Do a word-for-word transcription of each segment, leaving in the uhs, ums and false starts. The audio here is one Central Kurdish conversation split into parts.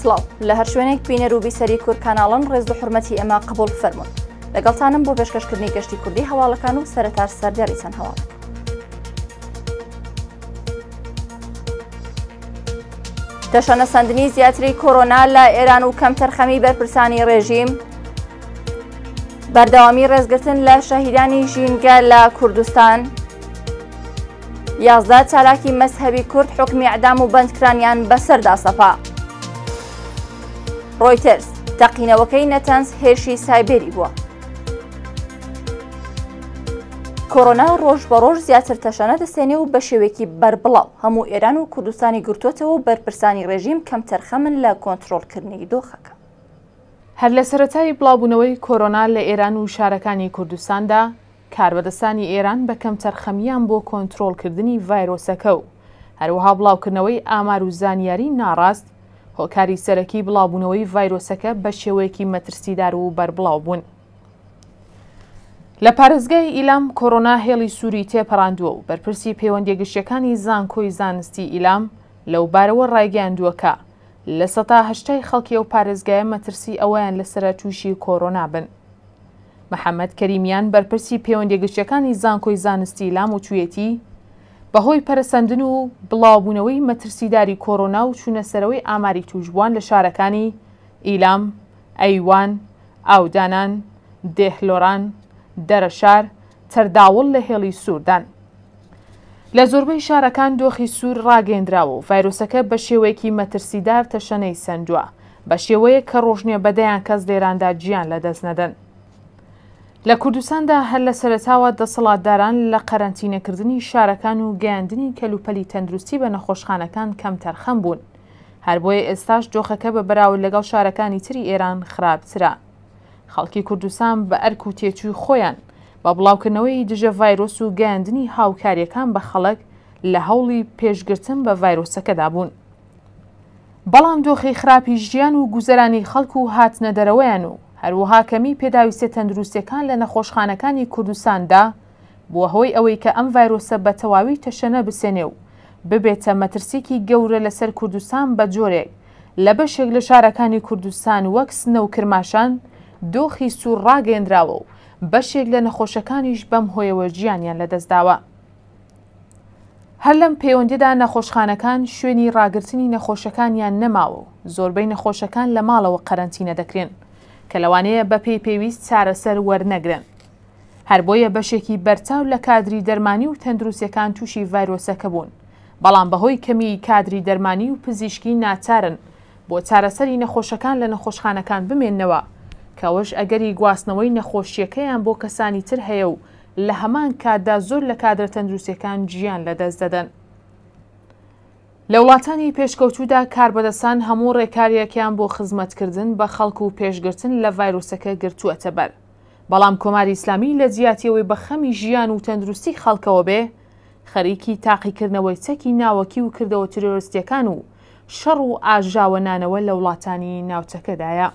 سڵاو لە هەر شوێنێک بینەر و بیسەری کورد کاناڵن ڕێز و حورمەتی ئەمە قبول فەرمون لەگەڵتانم بۆ پێشکەشکردنی گەشتی کوردی هەواڵەکان و سەرەتار سەردەری چەند هەواڵ. تەشەنەسەندنی زیاتری کۆرۆنا لە ئێران و کەم تەرخەمی بەرپرسانی ڕێژیم، بەردەوامی ڕێزگرتن لە شەهیدانی ژینگە لە کوردستان، یازدە چالاکی مەزهەبی کورد حکمی ئەعدام و بەندکرانیان بەسەردا سەپا. ڕۆیترس تەقینەوەکەی نەتەنز هێرشی سایبێری بووە. کۆرۆنا ڕۆژ بە ڕۆژ زیاتر تەشەنە دەستێنێ و بە شێوەیەکی بەربڵاو هەموو ئێران و کوردستانی گرتووەتەوە و بەرپرسانی ڕێژیم کەم تەرخەمن لە کۆنتڕۆڵکردنی دۆخەکە. هەر لە سەرەتای بڵاوبوونەوەی کۆرۆنا لە ئێران و شارەکانی کوردستاندا کاربەدەستانی ئێران بە کەم تەرخەمیان بۆ کۆنتڕۆڵکردنی ڤایرۆسەکە و هەروەها بڵاوکردنەوەی ئامار و زانیاری ناڕاست هۆکاری سەرەکی بڵاوبوونەوەی ڤایرۆسەکە بە شێوەیەکی مەترسیدار و بەربڵاو بوون. لە پارێزگای ئیلام کۆرۆنا هێڵی سووری تێپەڕاندووە و بەرپرسی پەیوەندیە گشتیەکانی زانکۆی زانستی ئیلام لەو بارەوە ڕایگەیاندووەکە لە سەتا هەشتای خەڵکی ئەو پارێزگایە مەترسی ئەوەیان لەسرە تووشی کۆرۆنا بن. محەممەد کەریمیان بەرپرسی پەیوەندیە گشتیەکانی زانکۆی زانستی ئیلام و توێتی بەهۆی پەرەسەندن و بڵاوبوونەوەی مەترسیداری کۆرۆنا و چوونەسەرەوەی ئاماری توشبووان لە شارەکانی ئیلام، ئەیوان، ئاودانان، دێهلۆران، دەرەشار، تەرداوڵ لە هێڵی سووردان. لە زۆربەی شارەکان دۆخی سوور ڕاگەیەندراوە و ڤایرۆسەکە بە شێوەیەکی مەترسیدار تەشەنەی سەندووە بە شێوەیە کە ڕۆژنێ بەدەیان کەس لێراندا گیان لەدەست نەدەن. لە کوردستاندا هەر لە سەرەتاوە دەسەڵاتداران لە قەرەنتینەکردنی شارەکان و گەیاندنی کەلوپەلی تەندروستی بە نەخۆشخانەکان کەم تەرخەم بوون. هەر بۆیە ئێستاش جۆخەکە بە بەراورد لەگەڵ شارەکانی تری ئێران خراپترە. خەڵکی کوردستان بە ئەرک و تێچووی خۆیان بە بڵاوکردنەوەی دژە ڤایرۆس و گەیاندنی هاوکاریەکان بە خەڵک لە هەوڵی پێشگرتن بە ڤایرۆسەکەدا بوون. بەڵام دۆخی خراپی ژیان و گوزەرانی خەڵک و هاتنە دەرەوەیان و هەروەها کەمی پێداویستە تەندروستیەکان لە نەخۆشخانەکانی کوردستاندا بووە هۆی ئەوەی کە ئەم ڤایرۆسە بە تەواوی تەشەنە بسێنێ و ببێتە مەترسیکی گەورە لەسەر کوردستان بە جۆرێک لە بەشێک لە شارەکانی کوردستان وەک سنە و کرماشان دۆخی سوور ڕاگەیەندراوە و بەشێک لە نەخۆشەکانیش بەم هۆیەوە ژیانیان لەدەستداوە. هەر لەم پەیوەندیدا نەخۆشخانەکان شوێنی ڕاگررتنی نەخۆشەکانیان نەماوە و زۆربەی نەخۆشەکان لە ماڵەوە قەرەنتینە دەکرێن کە لەوانەیە بە پێی پێویست چارەسەر وەرنەگرن. هەر بۆیە بەشێکی بەرچاو لە کادری دەرمانی و تەندروستیەکان تووشی ڤایرۆسەکە بوون، بەڵام بەهۆی کەمی کادری دەرمانی و پزیشکی ناچارن بۆ چارەسەری نەخۆشەکان لە نەخۆشخانەکان بمێننەوە کەوەش ئەگەری گواستنەوەی نەخۆشیەکەیان بۆ کەسانی تر هەیە و لە هەمان کاتدا زۆر لە کادرە تەندروستیەکان گیان لەدەست دەدەن. لە وڵاتانی پێشکەوتوودا کاربەدەستان هەموو ڕێکاریەکیان بۆ خزمەتکردن بە خەڵک و پێشگرتن لە ڤایرۆسەکە گرتووەتە بەر، بەڵام کۆماری ئیسلامی لە جیاتیەوەی بە خەمی ژیان و تەندروستی خەڵکەوە بێ خەریکی تاقیکردنەوەی چەکی ناوەکی و کردەوە ترۆریستیەکان و شەڕ و ئاژاوەنانەوە لە وڵاتانی ناوچەکەدایە.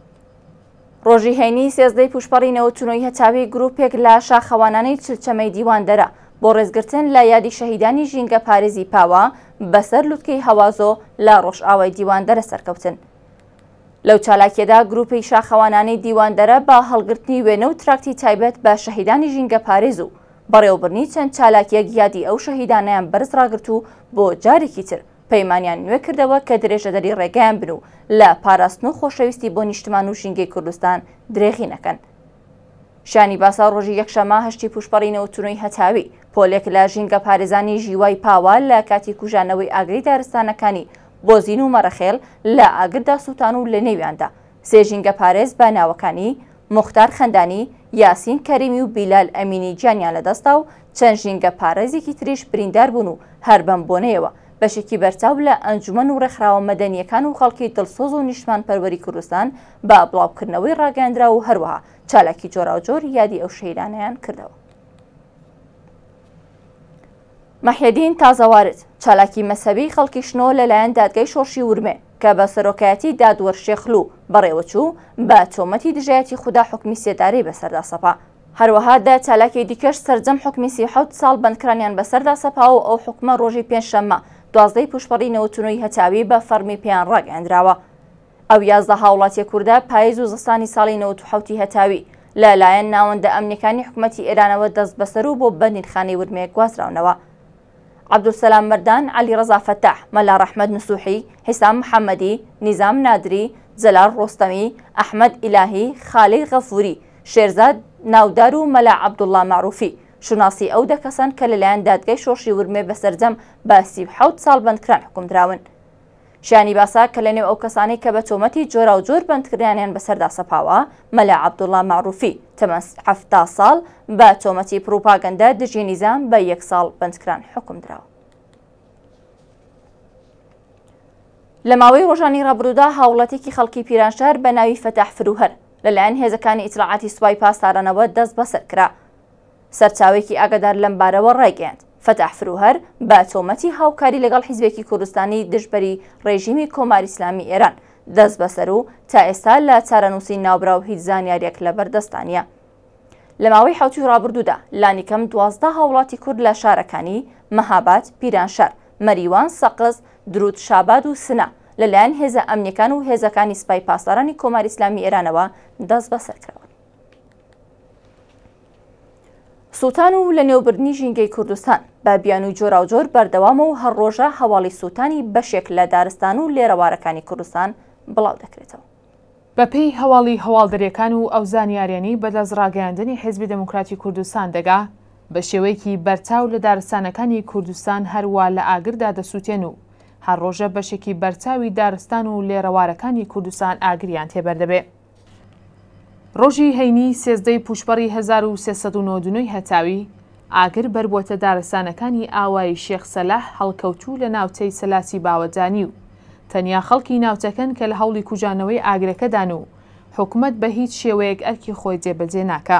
ڕۆژی هەینی سێزدەی پوشپەڕی نەوەتونەوەی هەتاوی گروپێک لە شاخەوانانەی چلچەمەی دیواندەرە بۆ ڕێزگرتن لە یادی شەهیدانی ژینگە پارێزی پاوە بەسەر لوتکەی هەوازۆ لە ڕۆژئاوای دیواندەرە سەرکەوتن. لەو چالاکیەدا گروپی شاخەوانانەی دیواندەرە بە هەڵگرتنی وێنە و تراکتی تایبەت بە شەهیدانی ژینگە پارێز و بەڕێوەبرنی چەند چالاکیەک یادی ئەو شەهیدانیان بەرز ڕاگرت و بۆ جارێکی تر پەیمانیان نوێ کردەوە کە درێژەدەری ڕێگەیان بن و لە پاراستن و خۆشەویستی بۆ نیشتمان و ژینگەی کوردستان درێغی نەکەن. شانی باسا ڕۆژی یەکشەمە هەشتی پوشپەڕی نەوەتونەوەی هەتاوی پۆلێک لە ژینگە پارێزانی ژیوای پاوە لە کاتی کوژانەوەی ئاگری دارستانەکانی بۆزین و مەرەخێڵ لە ئاگردا سووتان و لە نێویاندا سێ ژینگە پارێز بە ناوەکانی مختار خەندانی، یاسین کەریمی و بیلال ئەمینی گیانیان لەدەستا و چەند ژینگە پارێزێکی تریش بریندار بوون و هەر بەم بۆنەیەوە بەشێکی بەرچاو لە ئەنجومەن و ڕێکخراوە مەدەنیەکان و خەڵکی دڵسۆز و نیشتمان پەروەری کوردستان بە بڵاوکردنەوەی ڕاگەاندرا و هەروەها چالاکی جۆراوجۆر یادی ئەو شەهیدانەیان کردەوە. مەحیەدین تازەوارد چالاکی مەسەبی خەڵکی شنۆ لەلایەن دادگای شۆڕشی ورمێ کە بە سەرۆکایەتی دادوەرشێخلو بەڕێوەچوو بە تۆمەتی دژایەتی خوددا حکمی سێداری بەسەردا سەپا. هەروەها دا چالاکی دیکەش سەرجەم حکمی سی حەوت ساڵ بەندکرانیان بەسەردا سەپا و ئەو حکومە ڕۆژی پێنجشەممە دوازدەی پوشپەڕی نەوەتونەوەی هەتاوی بە فەرمی پێیان ڕاگەاندراوە. ئەو یازدە هاوڵاتیە کووردە پاییز و زستانی ساڵی نەوەت و حەوتی هەتاوی لەلایەن ناوەندە ئەمنیەکانی حکوومەتی ئێرانەوە دەست بەسەر و بۆ بەندیخانەی ورمێ گوازراونەوە. عەبدولسەلام مەردان، عەلی ڕەزا فەتاح، مەلا ڕەحمەد نسوحی، حیسام محەممەدی، نیزام نادری، جەلال ڕۆستەمی، ئەحمەد ئیلاهی، خاڵی غەفوری، شێرزاد ناودار و مەلا عەبدوڵڵا معروفی شوناسی ئەو دەکەسن کە لەلایەن دادگای شۆڕشی ورمێ بەسەرجەم بە سی و حەوت ساڵ بەندکران حکومدراون. شانی باسا کە لەنێو ئەو کەسانەی کە بە تۆمەتی جۆرا و جۆر بەندکردیانیان بەسەردا سەپاوە، مەلا عەبدوڵڵا معروفی تەمەن حەفتا ساڵ بە تۆمەتی پروپاگەندە دژی نیزام بە یەک ساڵ بەندکران حکومدراوە. لە ماوەی ڕۆژانی ڕابردوودا هاوڵاتێکی خەڵکی پیرانشار بە ناوی فەتاح فروهەر لەلایەن هێزەکانی ئیتلاعاتی سوپای پاسدارانەوە دەست بەسەر کرا. سەرچاوێکی ئاگادار لەم بارەوە ڕایگەیاند فەتاح فروهەر بە تۆمەتی هاوکاری لەگەڵ حیزبێکی کوردستانی دژبەری ڕێژیمی کۆماری ئیسلامی ئێران دەست بەسەر و تا ئێستا لە چارەنووسی ناوبراو هیچ زانیاریەک لەبەردەستانیە. لە ماوەی حەوتی ڕابردوودا لانیکەم دوازدە هاوڵاتی کورد لە شارەکانی مەهاباد، پیرانشار، مەریوان، سەقز، درود شاباد و سنە لەلایەن هێزە ئەمنیەکان و هێزەکانی سوپای پاسدارانی کۆماری ئیسلامی ئێرانەوە دەست بەسەر کراون. سووتان و لە نێوبردنی ژینگەی کوردستان بە بیان و جۆرا و جۆر بەردەوامە و هەر ڕۆژە هەواڵی سووتانی بەشێک لە دارستان و لێرەوارەکانی کوردستان بڵاو دەکرێتەوە. بەپێی هەواڵی هەواڵدەریەکان و ئەو زانیاریانی بەدەستڕاگەیاندنی حیزبی دموکراتی کوردستان دەگا بە شێوەیەکی بەرچاو لە دارستانەکانی کوردستان هەروە لە ئاگردا دەسووتێن و هەر ڕۆژە بەشێکی بەرچاوی دارستان و لێرەوارەکانی کوردستان ئاگریان تێبەردەبێ. ڕۆژی هەینی سێزدەی پوشپەڕی هەزار و سێسەد و نۆ و نۆ هەتاوی ئاگر بربووەتە دارستانەکانی ئاوایی شێخ سەلاح هەڵکەوتوو لە ناوچەی سەلاسی باوەجانی و تەنیا خەڵکی ناوچەکەن کە لە هەوڵی کوژانەوەی ئاگرەکەدان و حکوومەت بە هیچ شێوەیەک ئەرکی خۆی جێبەجێ ناکە.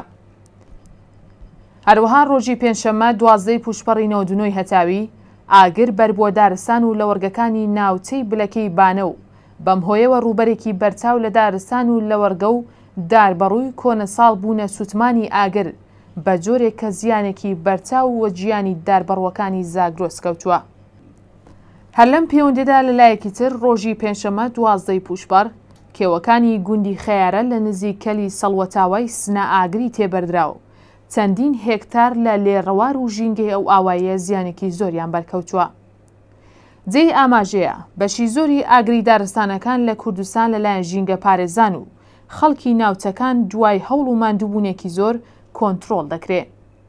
هەروەها ڕۆژی پێنجشەممە دوازدەی پوشپەڕی نۆ و نۆ هەتاوی ئاگر بەربووە دارستان و لە وەرگەکانی ناوچەی بلەکەی بانە و بەم هۆیەوە ڕووبەرێکی بەرچاو لە دارستان و لە وەرگە و داربەڕووی کۆنە ساڵ بوونە سوتمانی ئاگر بە جۆرێک کە زیانێکی بەرچاو وە گیانی داربەڕوەکانی زاگرۆس کەوتووە. هەر لەم پەیوەندیدا لەلایەکی تر ڕۆژی پێنجشەممە دوازدەی پوشپەڕ کێوەکانی گوندی خەیارە لە نزیک کەلی سەڵوەتاوای سنە ئاگری تێبەردراوە. چەندین هێکتار لە لێڕەوار و ژینگەی ئەو ئاواییە زیانێکی زۆریان بەرکەوتووە. جێی ئاماژەیە بەشی زۆری ئاگری دارستانەکان لە کوردستان لەلایەن ژینگە پارێزان و خەڵکی ناوچەکان دوای هەوڵ و ماندووبوونێکی زۆر کۆنتڕۆڵ دەکرێت.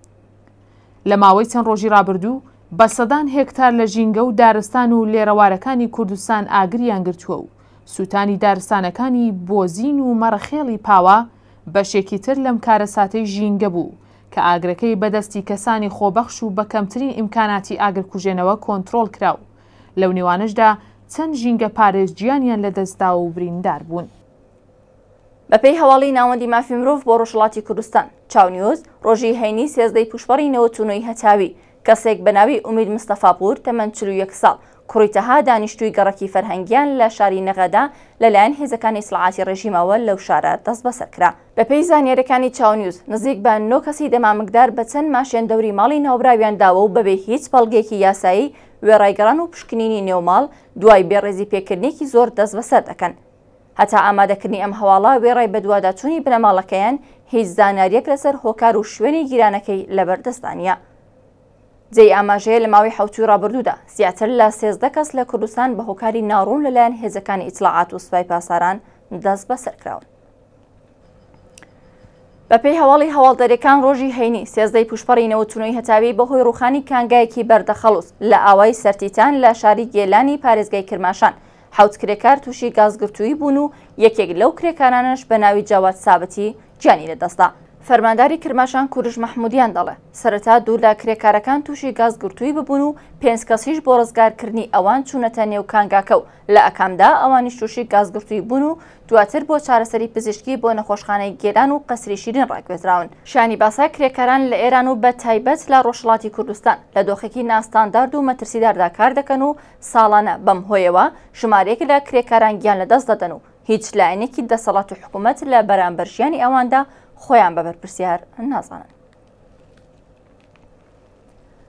لە ماوەی چەند ڕۆژی ڕابردوو بە سەدان هێکتار لە ژینگە و دارستان و لێرەوارەکانی کوردستان ئاگریان گرتووە و سووتانی دارستانەکانی بۆزین و مەڕەخێڵی پاوە بەشێکی تر لەم کارە ساتەی ژینگە بوو کە ئاگرەکەی بەدەستی کەسانی خۆبەخش و بە کەمترین ئیمکاناتی ئاگرکوژێنەوە کۆنتڕۆڵ کراو. لەو نێوانەشدا چەند ژینگە پارێز گیانیان لە دەستدا و بریندار بوون. بەپێی هەواڵی ناوەندی مافی مرۆڤ بۆ ڕۆژهەڵاتی کوردستان چاونیۆز ڕۆژی هەینی سێزدەی پوشپەڕی نەوەت و نۆ هەتاوی کەسێک بە ناوی ئومید مستەفاپور تەمەن چل و یەک ساڵ کوڕیتەها دانیشتووی گەڕەکی فەرهەنگیان لە شاری نەغەدا لەلایەن هێزەکانی ئیسلاحاتی ڕێژیمەوە لەو شارە دەست بەسەر کرا. بەپێی زانیاریەکانی چاونیوز نزیک بە نۆ کەسی دەمامکدار بە چەند ماشێن دەوری ماڵی ناوبراویان داوە و بەبێ هیچ بەڵگێکی یاسایی وێڕایگەڕان و پشکنینی نێوماڵ دوای بێڕێزی پێکردنێکی زۆر دەست بەسەر دەکەن. هەتا ئامادەکردنی ئەم هەواڵە وێڕای بەدواداچوونی بنەماڵەکەیان هیچ زاناریەک لەسەر هۆکار و شوێنی گیرانەکەی لەبەردەستانیە. جێی ئاماژەیە لە ماوەی حەوتی ڕابردوودا زیاتر لە سێزدە کەس لە کوردستان بە هۆکاری ناڕوون لەلایەن هێزەکانی ئیتلاعات و سوپای پاسداران دەست بەسەر کراون. بەپێی هەواڵی هەواڵدەریەکان ڕۆژی هەینی سێزدەی پوشپەڕی نەوەت و نۆ هەتاوی بەهۆی ڕووخانی کانگایەکی بەردەخەڵوس لە ئاوای سەرتیتان لە شاری گێلانی پارێزگای کرماشان حەوت کرێکار تووشی گازگرتووی بوون و یەکێک لەو کرێکارانش بە ناوی جاوات سابەتی گیانی لەدەستا. فەرمانداری کرماشان کوورش مەحمودیان دەڵێ سەرەتا دوو لە کرێکارەکان تووشی گازگرتووی ببوون و پێنج کەسیش بۆ ڕزگارکردنی ئەوان چوونەتە نێو کانگاکە و لە ئەکامدا ئەوانیش تووشی گازگرتووی بوون و دواتر بۆ چارەسەری پزیشکی بۆ نەخۆشخانەی گێلان و قەسری شیرین ڕاگوێزراون. شانی باسا کرێکاران لە ئێران و بە تایبەت لە ڕۆژهەڵاتی کوردستان لە دۆخێکی ناستاندارد و مەترسیداردا کار دەکەن و ساڵانە بەم هۆیەوە ژمارەیەک لە کرێکاران گیان لەدەست دەدەن و هیچ لایەنێکی دەسەڵات و حکوومەت لە بەرامبەر ژیانی ئەواندا خۆیان بە بەرپرسیار نازانن.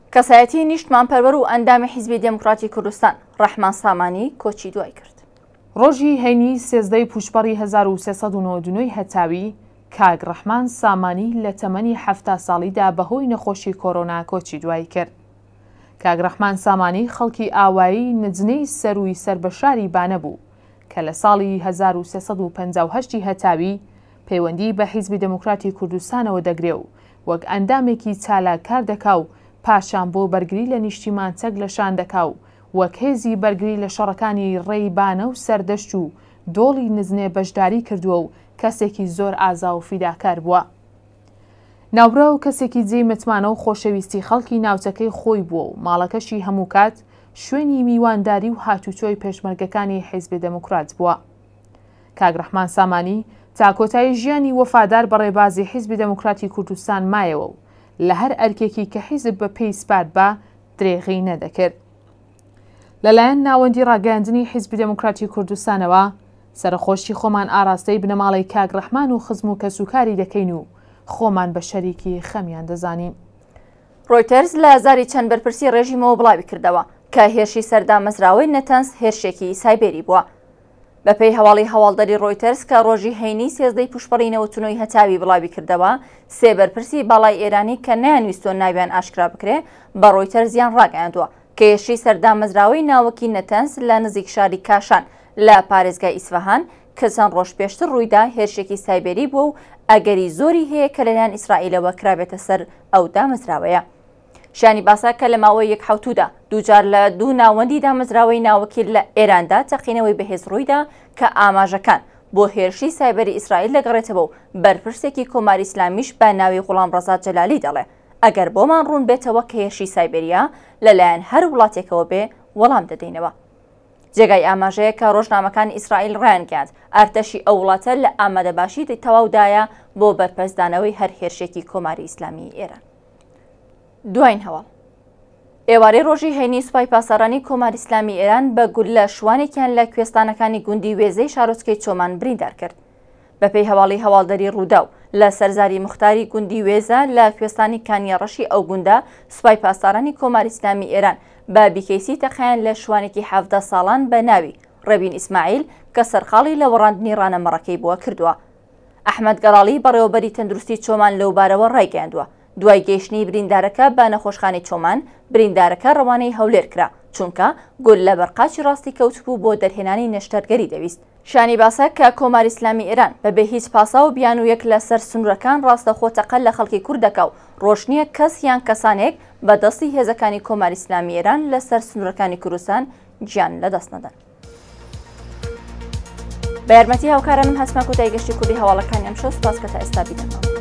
کەسایەتی نیشتمانپەروەر و ئەندامی حیزبی دموکراتی کوردستان ڕەحمان سامانی کۆچی دوای کرد. ڕۆژی هەینی سێزدەی پوشپەڕی هەزار و سێسەد و نۆ و هەتاوی کاگ ڕەحمان سامانی لە تەمەنی حەفتا ساڵیدا بەهۆی نەخۆشی کۆرۆنا کۆچی دوای کرد. کاگ ڕەحمان سامانی خەڵکی ئاوایی نجنەی سەروی سەر بە شاری بانە بوو کە لە ساڵی هەزار و سێسەد و پەنجا و هەشت هەتاوی پەیوەندی بە حیزبی دموکراتی کوردستانەوە دەگرێ و وەک ئەندامێکی چالاکار دەکا و پاشان بۆ بەرگری لە نیشتیمان چەک لەشان دەکا و وەک هێزی بەرگری لە شەڕەکانی ڕێی بانە و سەردەشت و دۆڵی نزنێ بەشداری کردووە و کەسێکی زۆر ئازا و فیداکار بووە. ناوبرا و کەسێکی جێی متمانە و خۆشەویستی خەڵکی ناوچەکەی خۆی بووە و ماڵەکەشی هەموو کات شوێنی میوانداری و هاتوچۆی پێشمەرگەکانی حیزبی دموکرات بووە. کاگ ڕەحمان سامانی تا کۆتایی ژیانی وەفادار بە ڕێبازی حیزبی دموکراتی کوردستان مایەوە و لە هەر ئەرکێکی کە حیزب بە پێی سپات بە درێغی نەدەکرد. لەلایەن ناوەندی ڕاگەاندنی حیزبی دموکراتی کوردستانەوە سەرخۆشی خۆمان ئاراستەی بنەماڵی کاگ ڕەحمان و خزم و کەسوکاری دەکەین و خۆمان بە شەریکی خەمیان دەزانین. ڕۆیتەرز لە هەزاری چەند بەرپرسی ڕێژیمەوە بڵاوی کردەوە کە هێرشی سەردامەزراوەی نەتەنس هێرشێکی سایبێری بووە. بەپێی هەواڵی هەواڵدەری ڕۆیتەرز کە ڕۆژی هەینی سێزدەی پوشپەڕی نەوەتونۆی هەتاوی بڵاوی کردەوە سێ بەرپرسی باڵای ئێرانی کە نەیانویستۆن ناویان ئاشکرا بکرێ بە ڕۆیتەرزیان ڕاگەیاندووە کە هێرشی سەردامەزراوەی ناوەکی نەتەنس لە نزیک شاری کاشان لە پارێزگای ئیسفەهان کە چەند ڕۆژ پێشتر ڕوویدا هێرشێکی سایبێری بووە و ئەگەری زۆری هەیە کە لەلایەن ئیسرائیلەوە کرابێتە سەر ئەو دامەزراوەیە. شانی باسا کە لە ماوەی یەک حوتودا دووجار لە دوو ناوەندی دامەزراوەی ناوەکیل لە ئێراندا تەقینەوەی بەهێز ڕوویدا کە ئاماژەکان بۆ هێرشی سایبەری ئیسرائیل دەگەڕێتەوە و بەرپرسێکی کۆماری ئیسلامیش بە ناوی غوڵام ڕەزا جەلالی دەڵێ ئەگەر بۆمان ڕوون بێتەوە کە هێرشی سایبەریە لەلایەن هەر وڵاتێکەوە بێ وەڵام دەدەینەوە. جێگای ئاماژەیە کە ڕۆژنامەکان ئیسرائیل ڕایانگەاند ئارتەشی ئەو وڵاتە لە ئامادەباشی تەواودایە بۆ بەرپەرزدانەوەی هەر هێرشێکی کۆماری ئیسلامی ئێران. دوایین هەواڵ ئێوارەی ڕۆژی هەینی سوپای پاسەرانی کۆماری ئیسلامی ئێران بە گول لە شوانێکیان لە کوێستانەکانی گوندی وێزەی شارۆچکەی چۆمان بریندار کرد. بەپێی هەواڵی هەواڵدەری ڕوودا و لە سەرزاری مختاری گوندی وێزە لە کوێستانی کانیەڕەشی ئەو گوندە سوپای پاسەرانی کۆماری ئیسلامی ئێران بە بیکەیسی تەقیان لە شوانێکی حەڤدە ساڵان بە ناوی ڕێبین ئیسماعیل کە سەرخاڵی لە وەڕاندنی ڕانەمەڕەکەی بووە کردووە. ئەحمەد گەڵاڵی بەڕێوەبەری تەندروستی چۆمان لەو بارەوە ڕایگەاندووە. دوای گەیشتنی بریندارەکە بە نەخۆشخانەی چۆمان بریندارەکە ڕەوانەی هەولێر کرا چونکە گول لە بەرقاچی ڕاستی کەوتبوو بۆ دەرهێنانی نەشتەرگەری دەویست. شانی باسە کە کۆماری ئیسلامی ئێران بەبێ هیچ پاسا و بیان و یەک لەسەر سنوورەکان ڕاستەخۆتەقەل لە خەڵکی کوور دەکا و ڕۆشنیە کەس یان کەسانێک بە دەستی هێزەکانی کۆماری ئیسلامی ئێران لەسەر سنوورەکانی کوردستان گیان لەدەست نەدەن. بە یارمەتی هاوکارانم هەسما کۆتایی گەشتی کوردی هەواڵەکانی ئەمشەو سوپاس کە تا ئێستا بیدەمەوە.